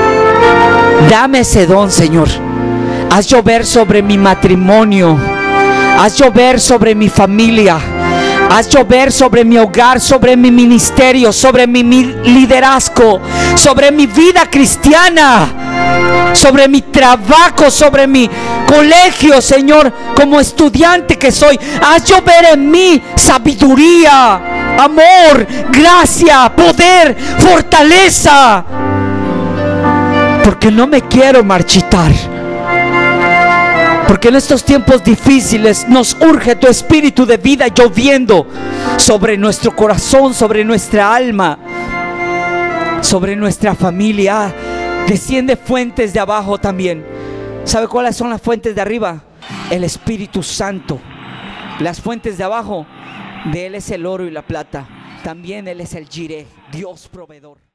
Señor. Haz llover sobre mi matrimonio, haz llover sobre mi familia, Haz llover sobre mi hogar, sobre mi ministerio, sobre mi liderazgo, sobre mi vida cristiana, sobre mi trabajo, sobre mi colegio, Señor, como estudiante que soy. Haz llover en mí sabiduría, amor, gracia, poder, fortaleza, porque no me quiero marchitar. Porque en estos tiempos difíciles nos urge tu espíritu de vida lloviendo sobre nuestro corazón, sobre nuestra alma, sobre nuestra familia. Desciende fuentes de abajo también. ¿Sabe cuáles son las fuentes de arriba? El Espíritu Santo. Las fuentes de abajo, de Él es el oro y la plata. También Él es el Jireh, Dios proveedor.